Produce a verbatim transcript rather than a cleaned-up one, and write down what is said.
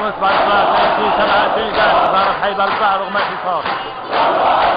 ونص بعد الصلاة ثلاثين سبعة وعشرين قاعد صارت حي بعد الصلاة رغم الاعتصام.